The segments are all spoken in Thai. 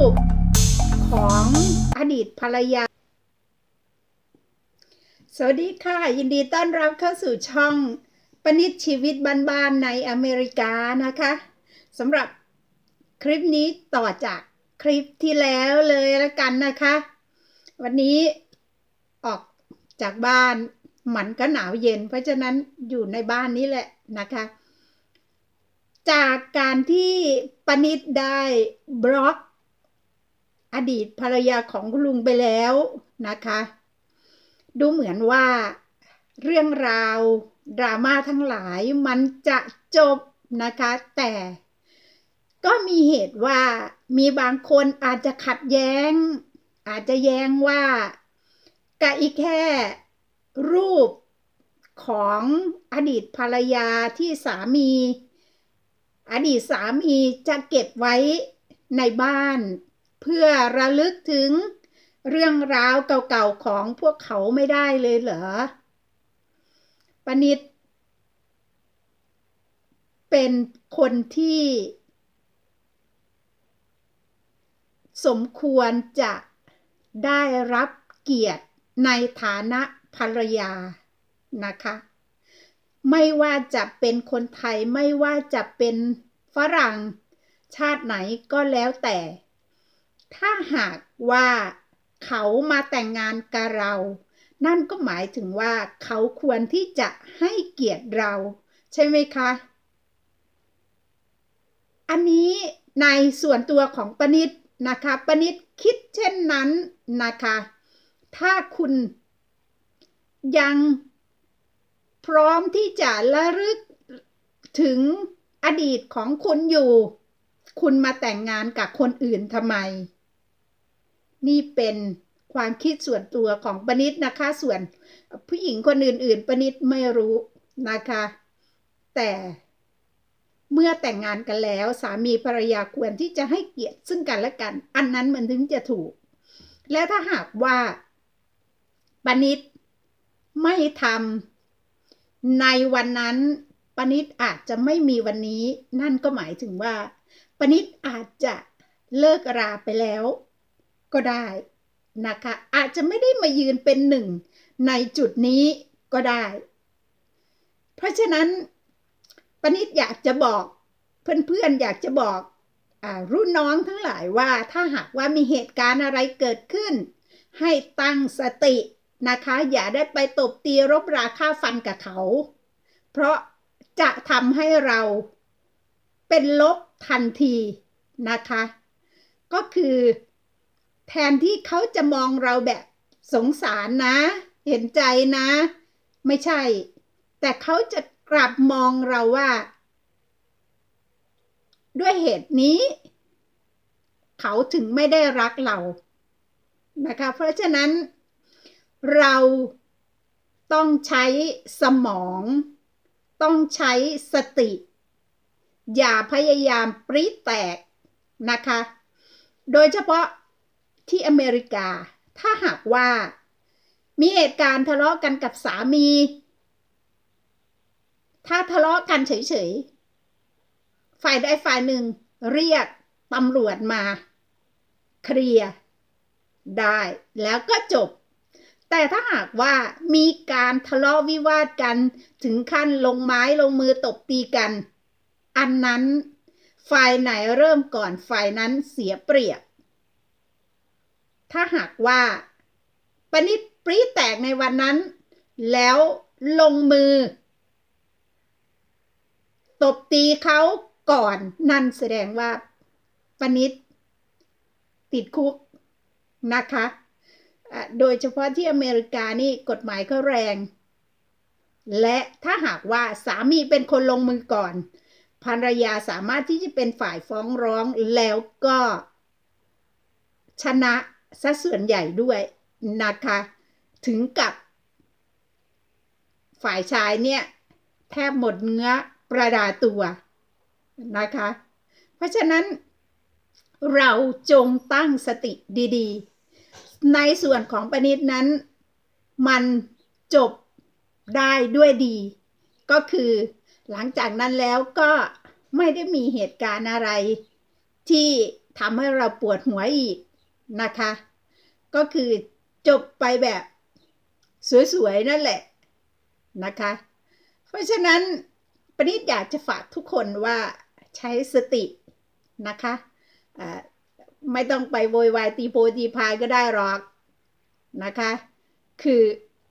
ปของอดีตภรรยาสวัสดีค่ะยินดีต้อนรับเข้าสู่ช่องปนิชชีวิตบ้านๆในอเมริกานะคะสำหรับคลิปนี้ต่อจากคลิปที่แล้วเลยละกันนะคะวันนี้ออกจากบ้านมันก็หนาวเย็นเพราะฉะนั้นอยู่ในบ้านนี้แหละนะคะจากการที่ปนิชได้บล็อกอดีตภรรยาของคุณลุงไปแล้วนะคะดูเหมือนว่าเรื่องราวดราม่าทั้งหลายมันจะจบนะคะแต่ก็มีเหตุว่ามีบางคนอาจจะขัดแย้งอาจจะแย้งว่ากะอีแค่รูปของอดีตภรรยาที่อดีตสามีจะเก็บไว้ในบ้านเพื่อระลึกถึงเรื่องราวเก่าๆของพวกเขาไม่ได้เลยเหรอปนิชเป็นคนที่สมควรจะได้รับเกียรติในฐานะภรรยานะคะไม่ว่าจะเป็นคนไทยไม่ว่าจะเป็นฝรั่งชาติไหนก็แล้วแต่ถ้าหากว่าเขามาแต่งงานกับเรานั่นก็หมายถึงว่าเขาควรที่จะให้เกียรติเราใช่ไหมคะอันนี้ในส่วนตัวของปนิชนะคะปนิชคิดเช่นนั้นนะคะถ้าคุณยังพร้อมที่จะระลึกถึงอดีตของคุณอยู่คุณมาแต่งงานกับคนอื่นทำไมนี่เป็นความคิดส่วนตัวของปนิชนะคะส่วนผู้หญิงคนอื่นๆปนิชไม่รู้นะคะแต่เมื่อแต่งงานกันแล้วสามีภรรยาควรที่จะให้เกียรติซึ่งกันและกันอันนั้นมันถึงจะถูกและถ้าหากว่าปนิชไม่ทำในวันนั้นปนิชอาจจะไม่มีวันนี้นั่นก็หมายถึงว่าปนิชอาจจะเลิกราไปแล้วก็ได้นะคะอาจจะไม่ได้มายืนเป็นหนึ่งในจุดนี้ก็ได้เพราะฉะนั้นปนิชอยากจะบอกเพื่อนๆอยากจะบอกรุ่นน้องทั้งหลายว่าถ้าหากว่ามีเหตุการณ์อะไรเกิดขึ้นให้ตั้งสตินะคะอย่าได้ไปตบตีรบราฆ่าฟันกับเขาเพราะจะทำให้เราเป็นลบทันทีนะคะก็คือแทนที่เขาจะมองเราแบบสงสารนะเห็นใจนะไม่ใช่แต่เขาจะกลับมองเราว่าด้วยเหตุนี้เขาถึงไม่ได้รักเรานะคะเพราะฉะนั้นเราต้องใช้สมองต้องใช้สติอย่าพยายามปรี๊ดแตกนะคะโดยเฉพาะที่อเมริกาถ้าหากว่ามีเหตุการณ์ทะเลาะกันกับสามีถ้าทะเลาะกันเฉยๆฝ่ายใดฝ่ายหนึ่งเรียกตำรวจมาเคลียร์ได้แล้วก็จบแต่ถ้าหากว่ามีการทะเลาะวิวาทกันถึงขั้นลงไม้ลงมือตบตีกันอันนั้นฝ่ายไหนเริ่มก่อนฝ่ายนั้นเสียเปรียบถ้าหากว่าปนิชปรี๊แตกในวันนั้นแล้วลงมือตบตีเขาก่อนนั่นแสดงว่าปนิชติดคุกนะคะโดยเฉพาะที่อเมริกานี่กฎหมายเขาแรงและถ้าหากว่าสามีเป็นคนลงมือก่อนภรรยาสามารถที่จะเป็นฝ่ายฟ้องร้องแล้วก็ชนะซะส่วนใหญ่ด้วยนะคะถึงกับฝ่ายชายเนี่ยแทบหมดเนื้อประดาตัวนะคะเพราะฉะนั้นเราจงตั้งสติดีๆในส่วนของปนิชนั้นมันจบได้ด้วยดีก็คือหลังจากนั้นแล้วก็ไม่ได้มีเหตุการณ์อะไรที่ทำให้เราปวดหัวอีกนะคะก็คือจบไปแบบสวยๆนั่นแหละนะคะเพราะฉะนั้นปณิดอยากจะฝากทุกคนว่าใช้สตินะคะไม่ต้องไปโวยวายตีโพตีพายก็ได้หรอกนะคะคือ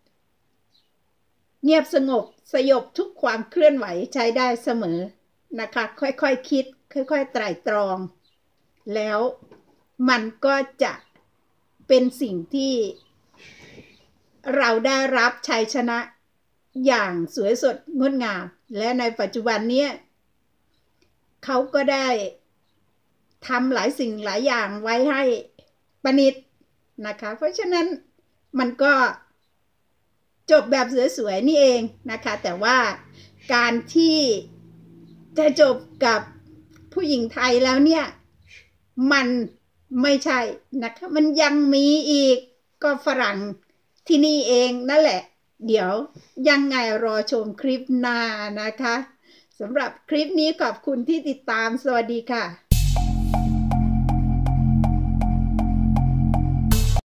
เงียบสงบสยบทุกความเคลื่อนไหวใช้ได้เสมอนะคะค่อยๆ คิดค่อยๆไตร่ตรองแล้วมันก็จะเป็นสิ่งที่เราได้รับชัยชนะอย่างสวยสดงดงามและในปัจจุบันนี้เขาก็ได้ทำหลายสิ่งหลายอย่างไว้ให้ประณิตนะคะเพราะฉะนั้นมันก็จบแบบสวยๆนี่เองนะคะแต่ว่าการที่จะจบกับผู้หญิงไทยแล้วเนี่ยมันไม่ใช่นะคะมันยังมีอีกก็ฝรั่งที่นี่เองนั่นแหละเดี๋ยวยังไงรอชมคลิปหน้านะคะสำหรับคลิปนี้ขอบคุณที่ติดตามสวัสดีค่ะ